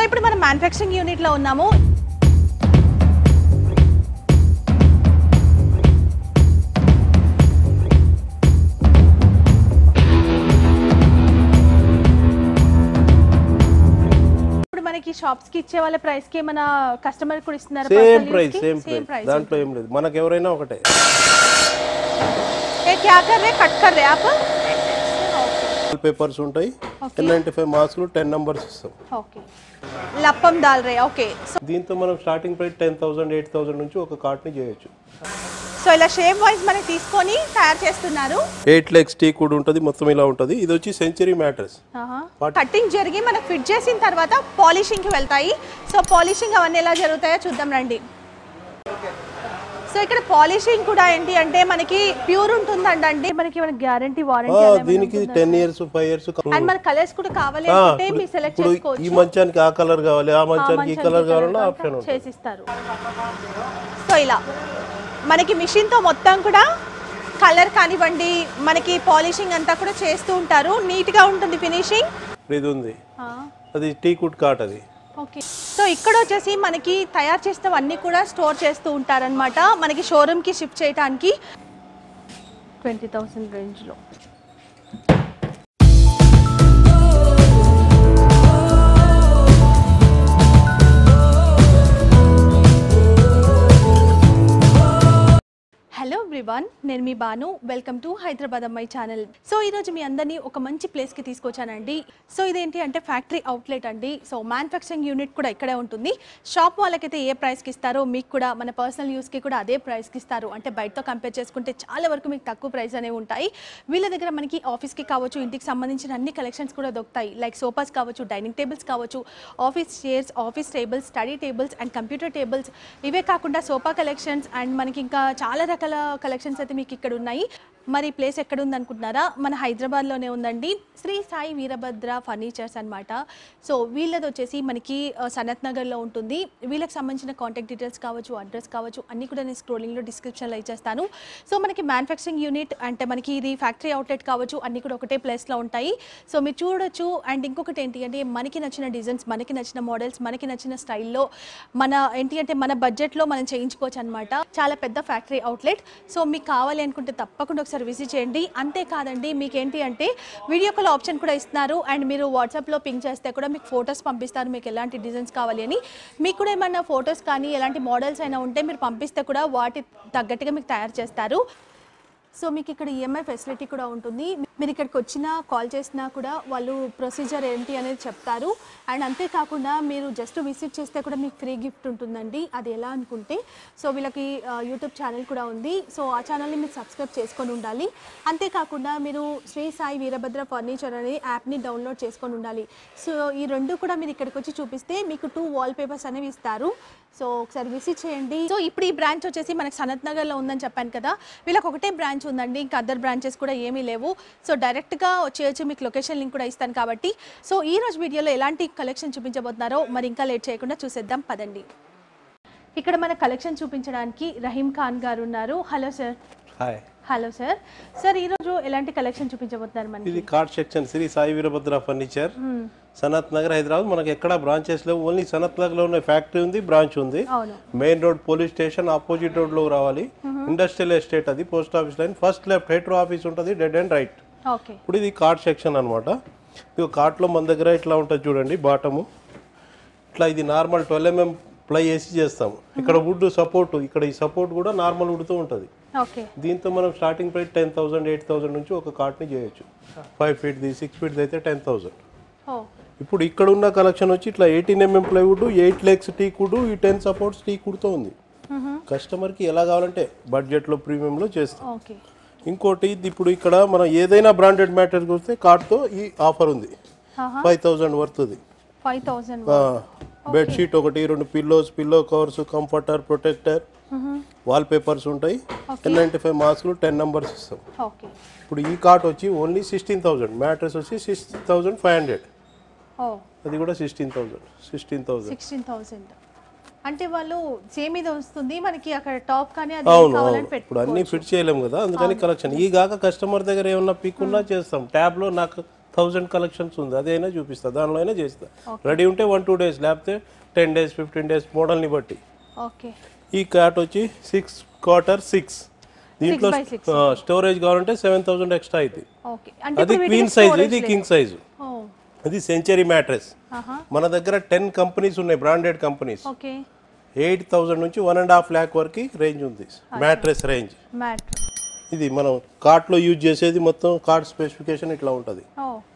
ఇప్పుడు మనం manufacturing unit లో ఉన్నాము. ఇప్పుడు మనకి షాప్స్ కి ఇచ్చే వాళ్ళ ప్రైస్ కి మన కస్టమర్ కూడా ఇస్తున్నారు. సేమ్ ప్రైస్ దాంట్లో ఏం లేదు. మనకి ఎవరైనా ఒకటే. ఏ క్యా కర్ రే కట్ కర్ రే ఆప్ పేపర్స్ ఉంటాయి. 95 మార్క్స్ 10 నంబర్స్ ఇస్తాం. ఓకే లప్పం దాల్ రే. ఓకే దీంతో మనం స్టార్టింగ్ ప్రైస్ 10,000 8,000 నుంచి ఒక కార్ట్ ని చేయొచ్చు. సో ఇలా షేప్ వైస్ మనం తీసుకొని తయారు చేస్తున్నారు. 8 లెగ్స్ టీ కూడా ఉంటది. మొత్తం ఇలా ఉంటది. ఇది వచ్చి సెంచరీ మ్యాటర్స్. కటింగ్ జరిగి మనకు ఫిట్ చేసిన తర్వాత పాలిషింగ్ కి వెళ్తాయి. సో పాలిషింగ్ అవన్నీ ఎలా జరుగుతాయో చూద్దాం రండి. సో ఇక్కడ పాలిషింగ్ కూడా ఏంటి అంటే మనకి ప్యూర్ ఉంటుందండి. మనకి గ్యారంటీ వారంటీ దీనికి 10 ఇయర్స్ 5 ఇయర్స్. అండ్ మన కలర్స్ కూడా కావాలి అంటే మీరు సెలెక్ట్ చేసుకోవచ్చు. ఈ మంచానికి ఆ కలర్ కావాలి, ఆ మంచానికి ఈ కలర్ కావాలన్నా ఆప్షన్ ఉంటుంది, చేసిస్తారు. సో ఇలా మనకి మిషన్ తో మొత్తం కూడా కలర్ కానివ్వండి మనకి పాలిషింగ్ అంతా కూడా చేస్తూ ఉంటారు. నీట్ గా ఉంటుంది ఫినిషింగ్. ఇది ఉంది, అది టీ కుడ్ కాట్ అది. ఓకే సో ఇక్కడ వచ్చేసి మనకి తయారు చేసినవన్నీ కూడా స్టోర్ చేస్తూ ఉంటారనమాట. మనకి షోరూమ్కి షిఫ్ట్ చేయడానికి 20,000 రేంజ్లో. హలో ఎవ్రీవన్, నేను మీ బాను. వెల్కమ్ టు హైదరాబాద్ అమ్మాయి ఛానల్. సో ఈరోజు మీ అందరినీ ఒక మంచి ప్లేస్కి తీసుకొచ్చానండి. సో ఇదేంటి అంటే ఫ్యాక్టరీ అవుట్లెట్ అండి. సో మ్యానుఫ్యాక్చరింగ్ యూనిట్ కూడా ఇక్కడే ఉంటుంది. షాప్ వాళ్ళకైతే ఏ ప్రైస్కి ఇస్తారో మీకు కూడా మన పర్సనల్ యూస్కి కూడా అదే ప్రైస్కి ఇస్తారు. అంటే బయటతో కంపేర్ చేసుకుంటే చాలా వరకు మీకు తక్కువ ప్రైస్ అనేవి ఉంటాయి. వీళ్ళ దగ్గర మనకి ఆఫీస్కి కావచ్చు, ఇంటికి సంబంధించిన అన్ని కలెక్షన్స్ కూడా దొరుకుతాయి. లైక్ సోఫాస్ కావచ్చు, డైనింగ్ టేబుల్స్ కావచ్చు, office chairs, office tables, study tables and computer tables. ఇవే కాకుండా సోఫా కలెక్షన్స్ అండ్ మనకి ఇంకా చాలా రకాల కలెక్షన్స్ అయితే మీకు ఇక్కడ ఉన్నాయి. మరి ప్లేస్ ఎక్కడ ఉంది అనుకుంటున్నారా? మన హైదరాబాద్లోనే ఉందండి. శ్రీ సాయి వీరభద్ర ఫర్నిచర్స్ అనమాట. సో వీళ్ళది వచ్చేసి మనకి సనత్ నగర్లో ఉంటుంది. వీళ్ళకి సంబంధించిన కాంటాక్ట్ డీటెయిల్స్ కావచ్చు, అడ్రస్ కావచ్చు అన్నీ కూడా నేను స్క్రోలింగ్లో డిస్క్రిప్షన్లో ఇచ్చేస్తాను. సో మనకి మ్యానుఫ్యాక్చరింగ్ యూనిట్ అంటే మనకి ఇది ఫ్యాక్టరీ అవుట్లెట్ కావచ్చు అన్నీ కూడా ఒకటే ప్లేస్లో ఉంటాయి. సో మీరు చూడొచ్చు. అండ్ ఇంకొకటి ఏంటి అంటే మనకి నచ్చిన డిజైన్స్, మనకి నచ్చిన మోడల్స్, మనకి నచ్చిన స్టైల్లో మన ఏంటి అంటే మన బడ్జెట్లో మనం చేయించుకోవచ్చు అనమాట. చాలా పెద్ద ఫ్యాక్టరీ అవుట్లెట్. సో మీకు కావాలి అనుకుంటే తప్పకుండా ఒకసారి విజిట్ చేయండి. అంతేకాదండి మీకు ఏంటి అంటే వీడియో కాల్ ఆప్షన్ కూడా ఇస్తున్నారు. అండ్ మీరు వాట్సాప్లో పింక్ చేస్తే కూడా మీకు ఫొటోస్ పంపిస్తారు. మీకు ఎలాంటి డిజైన్స్ కావాలి అని. మీకు కూడా ఏమైనా ఫొటోస్ కానీ ఎలాంటి మోడల్స్ అయినా ఉంటే మీరు పంపిస్తే కూడా వాటి తగ్గట్టుగా మీకు తయారు చేస్తారు. సో మీకు ఇక్కడ ఈఎంఐ ఫెసిలిటీ కూడా ఉంటుంది. మీరు ఇక్కడికి వచ్చినా కాల్ చేసినా కూడా వాళ్ళు ప్రొసీజర్ ఏంటి అనేది చెప్తారు. అండ్ అంతేకాకుండా మీరు జస్ట్ విజిట్ చేస్తే కూడా మీకు ఫ్రీ గిఫ్ట్ ఉంటుందండి. అది ఎలా అనుకుంటే సో వీళ్ళకి యూట్యూబ్ ఛానల్ కూడా ఉంది. సో ఆ ఛానల్ని మీరు సబ్స్క్రైబ్ చేసుకొని ఉండాలి. అంతేకాకుండా మీరు శ్రీ సాయి వీరభద్ర ఫర్నిచర్ అనే యాప్ని డౌన్లోడ్ చేసుకొని ఉండాలి. సో ఈ రెండు కూడా మీరు ఇక్కడికి వచ్చి చూపిస్తే మీకు 2 వాల్ పేపర్స్ అనేవి ఇస్తారు. సో ఒకసారి విజిట్ చేయండి. సో ఇప్పుడు ఈ బ్రాంచ్ వచ్చేసి మనకి సనత్ నగర్లో ఉందని చెప్పాను కదా. వీళ్ళకి ఒకటే బ్రాంచ్ ఉందండి, ఇంకా అదర్ బ్రాంచెస్ కూడా ఏమీ లేవు. సో డైరెక్ట్గా వచ్చేయచ్చు. మీకు లొకేషన్ లింక్ కూడా ఇస్తాను కాబట్టి. సో ఈ రోజు వీడియోలో ఎలాంటి కలెక్షన్ చూపించబోతున్నారో మరి ఇంకా లేట్ చేయకుండా చూసేద్దాం పదండి. ఇక్కడ మన కలెక్షన్ చూపించడానికి రహీం ఖాన్ గారు ఉన్నారు. Hello sir. Hi. Hello sir. Sir ఈరోజు ఎలాంటి కలెక్షన్ చూపించబోతున్నారు మనకి? ఇది cot section Shri Sai Veerabhadra furniture, Sanath Nagar, Hyderabad. మనకి ఎక్కడ బ్రాంచెస్ లేవు. ఓన్లీ సనత్ నగర్ లో ఉన్న ఫ్యాక్టరీ ఉంది, బ్రాంచ్ ఉంది. Main road police station opposite road లో రావాలి. ఇండస్ట్రియల్ ఎస్టేట్ అది, post office lane, first left head office ఉంటుంది, డెడ్ అండ్ రైట్. ఇప్పుడు ఇది కార్ట్ సెక్షన్ అనమాట. ఇది కార్ట్ లో మన దగ్గర ఇట్లా ఉంటుంది చూడండి. బాటము ఇట్లా ఇది నార్మల్ 12mm ప్లై వేసి చేస్తాము. ఇక్కడ వుడ్ సపోర్ట్, ఇక్కడ ఈ సపోర్ట్ కూడా నార్మల్ వుడ్తో ఉంటుంది. దీంతో మనం స్టార్టింగ్ ప్రైస్ 10,000 8,000 నుంచి ఒక కార్ట్ ని చేయొచ్చు. 5 feet 6 feet అయితే 10,000. ఇప్పుడు ఇక్కడ ఉన్న కలెక్షన్ వచ్చి ఇట్లా 18mm plywood, 8 legs tea could, ఈ 10 సపోర్ట్స్ టీ కుడ్తో ఉంది. కస్టమర్ కి ఎలా కావాలంటే బడ్జెట్ లో ప్రీమియం లో చేస్తాం. ఇంకోటి ఇప్పుడు ఇక్కడ మనం ఏదైనా బ్రాండెడ్ మ్యాటర్ వస్తే కార్ట్ తో ఈ ఆఫర్ ఉంది. 5,000 వర్త్. 5,000 బెడ్షీట్ ఒకటి, 2 pillows, pillow covers, comforter, protector, wallpapers ఉంటాయి. 95 మార్క్స్ 10 నంబర్స్ ఇస్తాం. ఇప్పుడు ఈ కార్ట్ వచ్చి ఓన్లీ 16,000. మ్యాట్రెస్ వచ్చి 6,500. అది కూడా 16,000. అంటే వాళ్ళు సేమ్ ఇది వస్తుంది మనకి అక్కడ టాప్ కానీ అది కావాలని పెట్టుకోవచ్చు. ఇప్పుడు అన్ని ఫిట్ చేయలేము కదా, అందుకని కలెక్షన్ ఈ గాక కస్టమర్ దగ్గర ఏమన్నా పిక్ ఉన్నా చేస్తాం. ట్యాబ్ లో నాకు 1000 కలెక్షన్స్ ఉంది, అదైనా చూపిస్తా, దానిలో అయినా చేస్తా. రెడీ ఉంటే 1-2 days, లేకపోతే 10 days 15 days మోడల్ని బట్టి. ఓకే. ఈ కాట్ వచ్చి 6x6, దీంట్లో స్టోరేజ్ కావాలంటే 7000 ఎక్స్ట్రా అవుతుంది. అది క్వీన్ సైజ్, ఇది కింగ్ సైజు. ఇది సెంచరీ మ్యాట్రెస్. మన దగ్గర 10 కంపెనీస్ ఉన్నాయి, బ్రాండెడ్ కంపెనీస్. 8000 నుంచి 1.5 lakh వరకు రేంజ్ ఉంది మ్యాట్రెస్ రేంజ్. ఇది మనం కార్ట్ లో యూజ్ చేసేది, మొత్తం కార్ట్ స్పెసిఫికేషన్ ఇట్లా ఉంటది.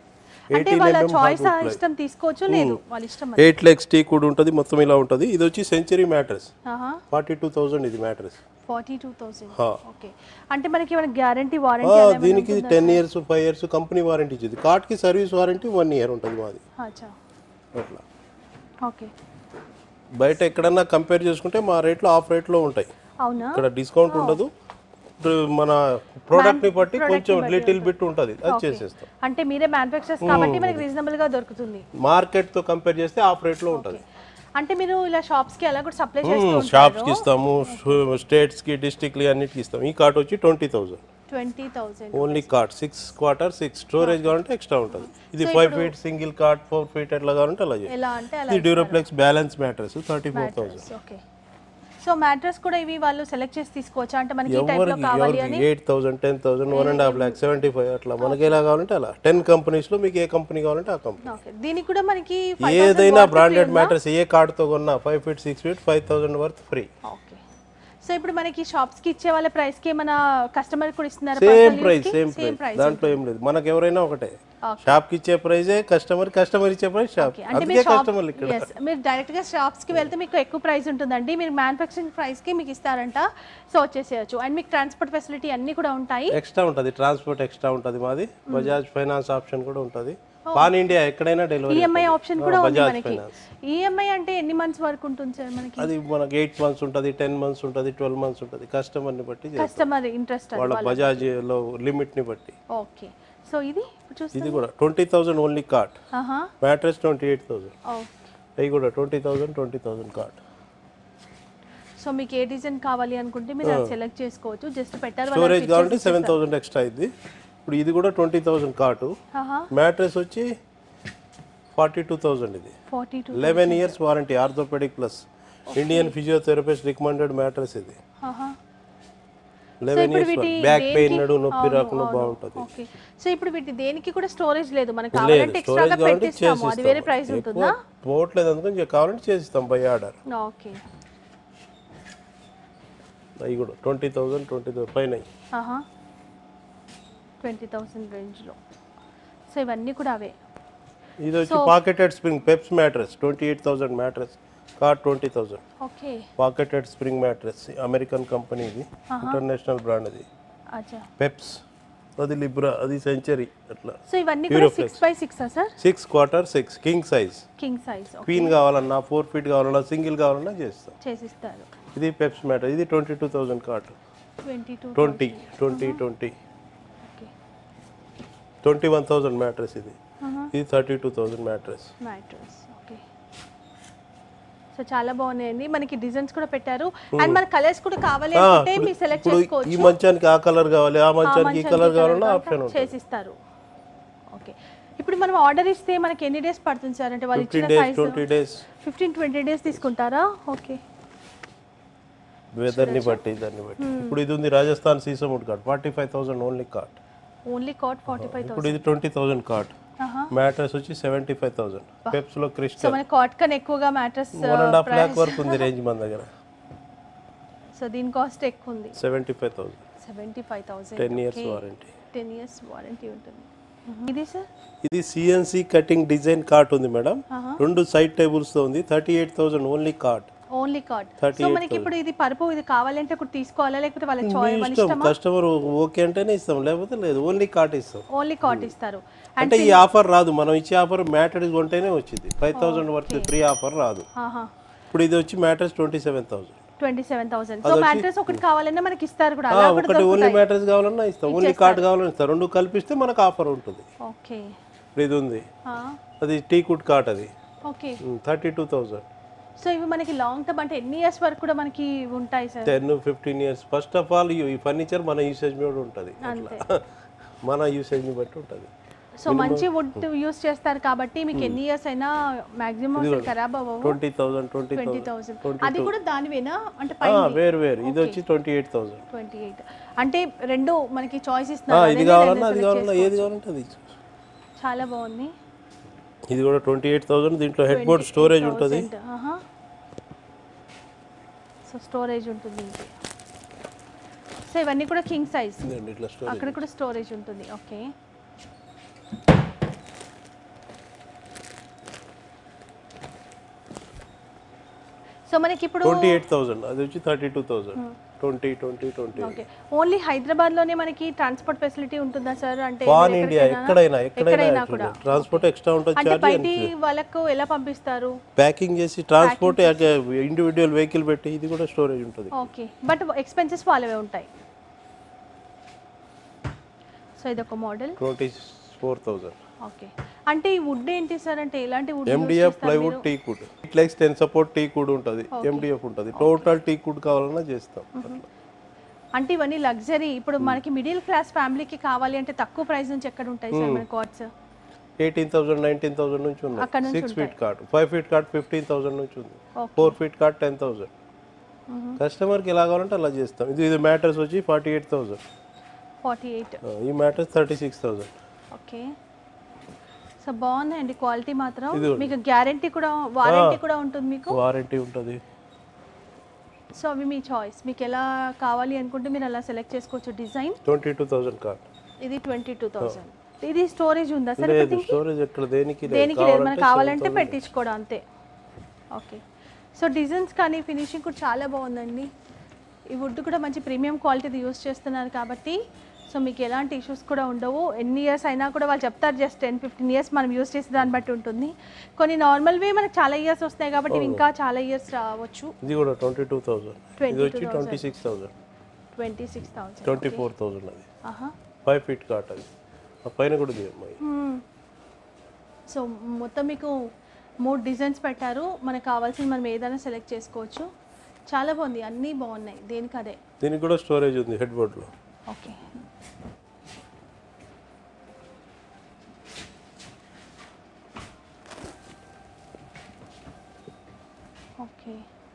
8 legs టీ కూడా ఉంటది, మొత్తం ఇలా ఉంటది. ఇది వచ్చి సెంచరీ మ్యాట్రెస్, 42,000 ఇది మ్యాట్రెస్. 42,000. ఓకే. అంటే మనకి ఏమైనా గ్యారంటీ వారంటీ దీనికి 10 years 5 years కంపెనీ వారంటీ ఇచ్చింది. కార్ట్ కి సర్వీస్ వారంటీ 1 year ఉంటది మాది. అచ్చా. అట్లా. ఓకే. బయట ఎక్కడన్నా కంపేర్ చేసుకుంటే మా రేట్లో ఆఫ్ రేట్లో ఉంటాయి. అవునా? ఇక్కడ డిస్కౌంట్ ఉండదు, మన ప్రోడక్ట్ ని బట్టి కొంచెం లిటిల్ బిట్ ఉంటది, అది చేసేస్తాం. అంటే మీరే మ్యానుఫ్యాక్చరర్స్ కాబట్టి మనకి రీజనబుల్ గా దొరుకుతుంది. మార్కెట్ తో కంపేర్ చేస్తే ఆఫ్ రేట్ లో ఉంటది. అంటే మీరు ఇలా షాప్స్ కి అలా కూడా సప్లై చేస్తూ ఉంటారు? షాప్స్ కి ఇస్తాము, స్టేట్స్ కి, డిస్ట్రిక్ట్ కి అన్నిటికి ఇస్తాం. ఈ కార్ట్ వచ్చి 20,000. Only cot 6x6. స్టోరేజ్ కావాలంటే ఎక్స్ట్రా ఉంటుంది. ఇది 5 feet సింగిల్ కార్ట్, 4 feet ఎట్లా కావాలంటే అలా చేయాలి. ఇది Duroflex balance mattress 34,000. Okay. So mattress కూడా ఇవి వాళ్ళు సెలెక్ట్ చేసి తీసుకోవచ్చా? అంటే మనకి ఈ టైప్ లో కావాలి అని 8,000 10,000 1.5 lakh 75 అట్లా మనకి ఎలా కావాలంటే అలా. 10 కంపెనీస్ లో మీకు ఏ కంపెనీ కావాలంటే ఆ కంపెనీ. ఓకే. దీనికి కూడా మనకి ఏదైనా బ్రాండెడ్ మ్యాట్రెస్ ఏ కార్డ్ తో కొన్నా 5 feet 6 feet 5,000 worth free. Okay. So ఇప్పుడు మనకి షాప్స్ కి ఇచ్చే వాళ్ళ ప్రైస్ కి మన కస్టమర్ కూడా ఇస్తున్నారు? సేమ్ ప్రైస్, దాంట్లో ఏం లేదు. మనకి ఎవరైనా ఒకటే, షాప్ కి ఇచ్చే ప్రైజే కస్టమర్, కస్టమర్ ఇచ్చే ప్రైస్ షాప్. అందుకే కస్టమర్లు ఇక్కడ. మీరు డైరెక్ట్ గా షాప్స్ కి వెళ్తే మీకు ఎక్కువ ప్రైస్ ఉంటుందండి, మీరు మ్యానుఫ్యాక్చరింగ్ ప్రైస్ కి మీకు ఇస్తారంట. సో వచ్చేసేయచ్చు. అండ్ మీకు ట్రాన్స్పోర్ట్ ఫెసిలిటీ అన్ని కూడా ఉంటాయి. ఎక్స్ట్రా ఉంటుంది, ట్రాన్స్పోర్ట్ ఎక్స్ట్రా ఉంటుంది మాది. బజాజ్ ఫైనాన్స్ ఆప్షన్ కూడా ఉంటుంది. పాన్ ఇండియా ఎక్కడైనా డెలివరీ. ఈఎంఐ ఆప్షన్ కూడా ఉంది మనకి. ఈఎంఐ అంటే ఎన్ని మంత్స్ వరకు ఉంటుంది సార్ మనకి? అది మనకి 8 months ఉంటుంది, 10 months ఉంటుంది, 12 months ఉంటుంది. కస్టమర్ ని బట్టి, కస్టమర్ ఇంట్రెస్ట్ వాళ్ళ బజాజ్ లో లిమిట్ ని బట్టి. ఓకే. సో ఇది ఇది కూడా 20,000 ఓన్లీ కార్ట్. మ్యాట్రెస్ 28,000. అవి కూడా 20,000 కార్ట్. సో మీకు ఏ డిజైన్ కావాలి అనుకుంటే మీరు అది సెలెక్ట్ చేసుకోవచ్చు. జస్ట్ పెట్టారు. స్టోరేజ్ కావాలంటే 7,000 ఎక్స్ట్రా అయింది. ఇప్పుడు ఇది కూడా 20,000 కార్టు. మ్యాట్రెస్ వచ్చి 42,000. ఇది 11 years warranty, orthopaedic plus Indian physiotherapist recommended mattress. ఇది 11 years బ్యాక్ పెయిన్, నడు నొప్పి రాకుండా బాగుంటుంది. ఓకే. సో ఇప్పుడు వీటి దేనికి కూడా స్టోరేజ్ లేదు, మనకి కావాలంటే ఎక్స్ట్రాగా పెట్టిస్తాము, అది వేరే ప్రైస్ ఉంటుందా? పోవట్లేదు అందుకని కావాలంటే చేసిస్తాం బై ఆర్డర్. ఓకే. అవి కూడా 20,000 పైన 20,000 రేంజ్ లో. సో ఇవన్నీ కూడా అవే. ఇది వచ్చి pocketed spring Peps mattress 28,000 mattress, cot 20,000. Okay. Pocketed spring mattress, American company, ఇది ఇంటర్నేషనల్ బ్రాండ్. అది అచ్చా. పెప్స్, అది లిబ్రా, అది సెంచరీ. అట్లా. సో ఇవన్నీ కూడా 6x6 ఆ sir? 6x6 king size. King size. Queen కావాలన్నా 4 feet కావాలన్నా సింగిల్ కావాలన్నా చేసిస్తారు. ఇది పెప్స్ మ్యాట్రెస్. ఇది 22,000 కార్ట్. 20 21,000 మ్యాట్రెస్. ఇది 32,000 మ్యాట్రెస్. ఓకే. సో చాలా బాగున్నాయండి, మనకి డిజైన్స్ కూడా పెట్టారు. అండ్ మన కలర్స్ కూడా కావాలి అంటే మీరు సెలెక్ట్ చేసుకోవచ్చు. ఈ మంచానికి ఆ కలర్ కావాలి, ఆ మంచానికి ఈ కలర్ కావాలన్నా ఆప్షన్ ఉంటుంది, చేసిస్తారు. ఓకే. ఇప్పుడు మనం ఆర్డర్ ఇస్తే మనకి ఎన్ని డేస్ పడుతుంది సార్? అంటే వాళ్ళు ఇచ్చిన సైజ్ 20 days 15-20 days తీసుకుంటారా? ఓకే. వెదర్ ని బట్టి, దాన్ని బట్టి. ఇప్పుడు ఇది ఉంది Rajasthan sheesham wood cot 45,000 only cot. 45,000. ఇప్పుడు ఇది 20,000 కార్ట్. మ్యాట్రెస్ వచ్చి 75,000. పెప్స్ లో క్రిస్టల్. సో మన కాట్ కన్ ఎక్కువగా మ్యాట్రెస్ 1.5 lakh వరకు ఉంది రేంజ్ మన దగ్గర. సో దీని కాస్ట్ ఎక్కువ ఉంది, 75,000. 10 years వారంటీ. 10 years వారంటీ ఉంటుంది. ఇది సార్, ఇది సిఎన్సి కటింగ్ డిజైన్ కార్ట్ ఉంది మేడం. 2 సైడ్ టేబుల్స్ తో ఉంది. 38,000 only cot. Only cot. So మనకి ఇప్పుడు ఇది పరుపు ఇది కావాలంటే ఇప్పుడు తీసుకోవాలా లేకపోతే వాళ్ళ చాయిస్, వాళ్ళ ఇష్టమా? కస్టమర్ ఓకే అంటేనే ఇస్తాం, లేకపోతే లేదు. ఓన్లీ కార్ట్ ఇస్తాం. ఓన్లీ కార్ట్ ఇస్తారు. అంటే ఈ ఆఫర్ రాదు, మనం ఇచ్చే ఆఫర్ మ్యాట్రెస్ కొంటేనే వచ్చింది. 5,000 వర్త్ ఫ్రీ ఆఫర్ రాదు. ఇప్పుడు ఇది వచ్చి మ్యాట్రెస్ 27,000. 27,000. సో మ్యాట్రెస్ ఒకటి కావాలన్నా మనకి ఇస్తారు కూడా. ఒకటి ఓన్లీ మ్యాట్రెస్ కావాలన్నా ఇస్తాం, ఓన్లీ కార్ట్ కావాలన్నా ఇస్తాం. 2 కలిపిస్తే మనకు ఆఫర్ ఉంటుంది. ఓకే. ఇది ఉంది, అది టీకుడ్ కార్ట్. అది ఓకే 32,000. సో ఇవి మనకి లాంగ్ టర్మ్ అంటే ఎన్ని ఇయర్స్ వరకు కూడా మనకి ఉంటాయి sir? 10-15 years. First of all ఈ ఫర్నిచర్ మన యూసేజ్ మీద ఉంటుంది, మన యూసేజ్ ని బట్టి ఉంటుంది. సో మంచి వుడ్ యూస్ చేస్తారు కాబట్టి మీకు ఎన్ని ఇయర్స్ అయినా మాక్సిమం అసలు ఖరాబ్ అవ్వవు. 20,000 అది కూడా దానివేనా అంటే వేరు వేరు. ఇది వచ్చి 28,000. 28 అంటే రెండు మనకి చాయిస్ ఇస్తున్నారు. ఇది కావాలన్నా అది కావాలన్నా ఏది కావాలంటే అది. చాలా బాగుంది. ఇది కూడా 28,000. దీంట్లో హెడ్ బోర్డ్ స్టోరేజ్ ఉంటుంది. సో స్టోరేజ్ ఉంటుంది. సో ఇవన్నీ కూడా కింగ్ సైజ్. అక్కడ కూడా స్టోరేజ్ ఉంటుంది. ఓకే. సో మనకి ఇప్పుడు 28,000. అది వచ్చి 32,000. 20. ఓకే. ఓన్లీ హైదరాబాద్ లోనే మనకి ట్రాన్స్పోర్ట్ ఫెసిలిటీ ఉంటుందా సార్? అంటే పాన్ ఇండియా ఎక్కడైనా కూడా ట్రాన్స్పోర్ట్ ఎక్స్ట్రా ఉంటుంది. అంటే బయటి వాళ్ళకు ఎలా పంపిస్తారు? ప్యాకింగ్ చేసి ట్రాన్స్పోర్ట్ ఇండివిడ్యువల్ వెహికల్ పెట్టి ఇది కూడా స్టోరేజ్ ఉంటుంది. ఓకే. బట్ ఎక్స్పెన్సెస్ వాళ్ళవే ఉంటాయి. సో ఇది ఒక మోడల్ 24,000. ఓకే. అంటే ఈ వుడ్ ఏంటి సార్? అంటే ఎలాంటి wood? MDF plywood teak wood. ఇట్లైక్స్ 10 సపోర్ట్ టీక్ వుడ్ ఉంటుంది. MDF ఉంటుంది. టోటల్ టీక్ వుడ్ కావాలన్నా చేస్తాం. అంటే ఇవన్నీ లగ్జరీ. ఇప్పుడు మనకి మిడిల్ క్లాస్ ఫ్యామిలీకి కావాలి అంటే తక్కువ ప్రైస్ నుంచి ఎక్కడ ఉంటాయి సార్ మన కార్డ్స్? 18,000 19,000 నుంచి ఉన్నాయి. 6 ఫీట్ కార్డ్, 5 ఫీట్ కార్డ్ 15,000 నుంచి ఉంది. 4 ఫీట్ కార్డ్ 10,000. కస్టమర్ కి ఎలా కావాలంటే అలా చేస్తాం. ఇది మ్యాటర్స్ వచ్చి 48,000. 48. ఈ మ్యాటర్స్ 36,000. ఓకే. సో బాగుందండి క్వాలిటీ మాత్రం. మీకు గ్యారెంటీ కూడా వారంటీ కూడా ఉంటుంది. మీకు వారంటీ ఉంటుంది. సో అవి మీ చాయిస్. మీకు ఎలా కావాలి అనుకుంటే మీరు అలా సెలెక్ట్ చేసుకోవచ్చు. Design 22,000 cot. ఇది 22,000. ఇది స్టోరేజ్ ఉందా సార్? లేదు, స్టోరేజ్ ఎక్కడ దేనికి లేదు. మనకు కావాలంటే పెట్టించుకోవడం అంతే. ఓకే. సో డిజైన్స్ కానీ ఫినిషింగ్ కూడా చాలా బాగుందండి. ఈ వుడ్ కూడా మంచి ప్రీమియం క్వాలిటీది యూస్ చేస్తున్నారు కాబట్టి సో మీకు ఎలాంటి ఇష్యూస్ కూడా ఉండవు. ఎన్ని ఇయర్స్ అయినా కూడా వాళ్ళు చెప్తారు జస్ట్ 10-15 ఇయర్స్ మనం యూస్ చేసే దాన్ని బట్టి ఉంటుంది. కొన్ని నార్మల్వే మనకు చాలా ఇయర్స్ వస్తాయి కాబట్టి ఇంకా చాలా ఇయర్స్ రావచ్చు. ఇది కూడా 22,000. ఇది వచ్చి 26,000. 26,000. 24,000 అది. 5 ఫీట్ కార్ట్ అది. ఆ పైన కూడా దిగమ్మాయి. సో మొత్తం మీకు 3 డిజైన్స్ పెట్టారు. మనకు కావాల్సింది మనం ఏదైనా సెలెక్ట్ చేసుకోవచ్చు. చాలా బాగుంది. అన్నీ బాగున్నాయి. దేనికి అదే. దీనికి కూడా స్టోరేజ్ ఉంది హెడ్ బోర్డ్లో. ఓకే. ఓకే.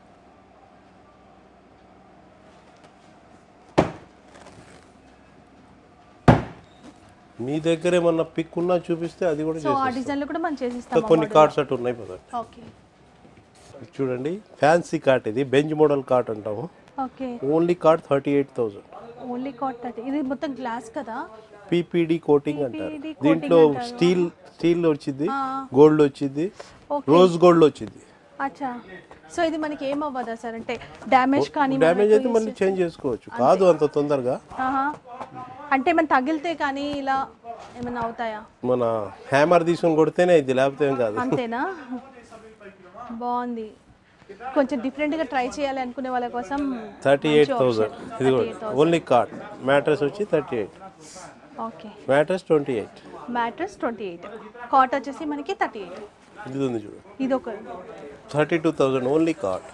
మీ దగ్గర ఏమన్నా పిక్ ఉన్నా చూపిస్తే అది కూడా సో ఆ డిజైన్లో కూడా మనం చేసిస్తాం. కొన్ని కార్డ్స్ అటు ఉన్నాయి కదా. ఓకే. చూడండి ఫ్యాన్సీ కార్ట్. ఇది బెంచ్ మోడల్ కార్ట్ అంటాము. Okay. Only cot 38,000. Only cot 30. ఇది మొత్తం గ్లాస్ కదా? PPD కోటింగ్ అంటారు. దీంట్లో స్టీల్ వచ్చింది, గోల్డ్ వచ్చింది, రోజ్ గోల్డ్ వచ్చింది. అచ్చా. సో ఇది మనకి ఏం అవ్వదా సార్? అంటే డ్యామేజ్ కానీ డ్యామేజ్ అయితే మళ్ళీ చేంజ్ చేసుకోవచ్చు. కాదు అంత తొందరగా. అంటే మనం తగిలితే కానీ ఇలా ఏమైనా అవుతాయా? మన హ్యామర్ తీసుకొని కొడితేనే ఇది, లేకపోతే ఏం కాదు. అంతేనా? బాగుంది. కొంచెం డిఫరెంట్గా ట్రై చేయాలి అనుకునే వాళ్ళ కోసం 38,000. ఇది ఓన్లీ కార్ట్. మ్యాట్రెస్ వచ్చి 38. ఓకే. మ్యాట్రెస్ 28. మ్యాట్రెస్ 28. కాట్ వచ్చేసి మనకి 38. ఇది ఉంది చూడు. ఇది ఒక 32,000 ఓన్లీ కార్ట్.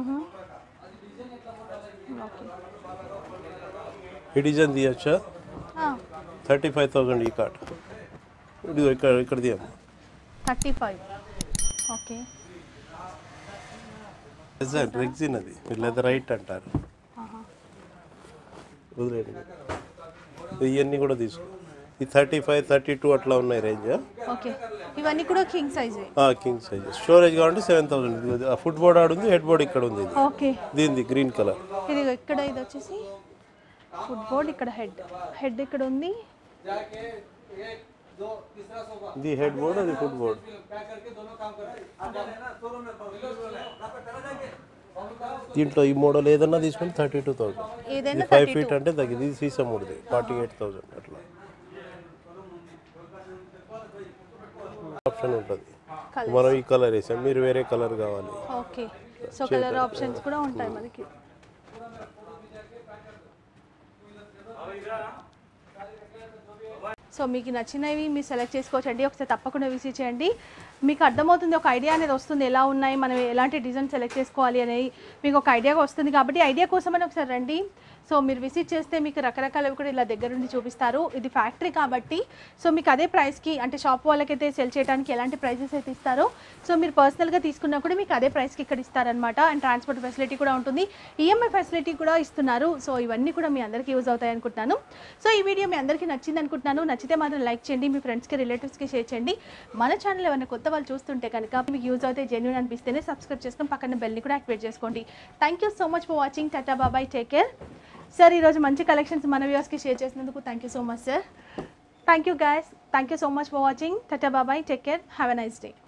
ఈ డిజైన్ తీయచ్చా? 35,000 ఈ కార్ట్. ఇది ఇక్కడ తీయమ్మా. 35. ఓకే. రెగ్జిన్ అది లెదర్ రైట్ అంటారు. వదిలేండి. ఇవన్నీ కూడా తీసుకో. ఈ 35, 32 అట్లా ఉన్నాయి రేంజ్. ఓకే. ఇవన్నీ కూడా king size. King size. Storage కావాలంటే 7,000. ఫుట్ బోర్డ్ ఆడు ఉంది, హెడ్ బోర్డ్ ఇక్కడ ఉంది. ఓకే. దీనిది గ్రీన్ కలర్. ఇది ఇక్కడ ఇది వచ్చేసి ఫుట్ బోర్డ్, ఇక్కడ హెడ్ ఇక్కడ ఉంది. ఇది హెడ్ బోర్డ్, అది ఫుట్ బోర్డ్. దీంట్లో ఈ మోడల్ ఏదన్నా తీసుకుని 32,000. 5 ఫీట్ అంటే తగ్గింది. ఇది సీసా మూడుది 48,000 అట్లా ఆప్షన్ ఉంటుంది. మనం ఈ కలర్ వేసాం, మీరు వేరే కలర్ కావాలి. ఓకే. సో కలర్ ఆప్షన్స్ కూడా ఉంటాయి మనకి. సో మీకు నచ్చినవి మీరు సెలెక్ట్ చేసుకోవచ్చండి. ఒకసారి తప్పకుండా విజిట్ చేయండి, మీకు అర్థమవుతుంది, ఒక ఐడియా అనేది వస్తుంది ఎలా ఉన్నాయి, మనం ఎలాంటి డిజైన్ సెలెక్ట్ చేసుకోవాలి అనేది మీకు ఒక ఐడియా వస్తుంది. కాబట్టి ఐడియా కోసమని ఒకసారి రండి. సో మీరు విజిట్ చేస్తే మీకు రకరకాలవి కూడా ఇలా దగ్గర నుండి చూపిస్తారు. ఇది ఫ్యాక్టరీ కాబట్టి సో మీకు అదే ప్రైస్కి, అంటే షాప్ వాళ్ళకైతే సెల్ చేయడానికి ఎలాంటి ప్రైజెస్ అయితే ఇస్తారో సో మీరు పర్సనల్గా తీసుకున్నా కూడా మీకు అదే ప్రైస్కి ఇక్కడ ఇస్తారనమాట. అండ్ ట్రాన్స్పోర్ట్ ఫెసిలిటీ కూడా ఉంటుంది, ఈఎంఐ ఫెసిలిటీ కూడా ఇస్తున్నారు. సో ఇవన్నీ కూడా మీ అందరికీ యూజ్ అవుతాయి అనుకుంటున్నాను. సో ఈ వీడియో మీ అందరికీ నచ్చింది అనుకుంటున్నాను. నచ్చితే మాత్రం లైక్ చేయండి, మీ ఫ్రెండ్స్కి రిలేటివ్స్కి షేర్ చేయండి. మన ఛానల్ ఏమైనా కొత్త వాళ్ళు చూస్తుంటే కనుక మీకు యూజ్ అవుతాయి, జెన్యూన్ అనిపిస్తేనే సబ్స్క్రైబ్ చేసుకొని పక్కన బెల్ని కూడా యాక్టివేట్ చేసుకోండి. Thank you so much for watching. Tata bye bye, take care. Sir ఈరోజు మంచి కలెక్షన్స్ మన వ్యూవర్స్కి షేర్ చేసినందుకు thank you so much sir. Thank you guys, thank you so much for watching. Tata bye bye, take care, have a nice day.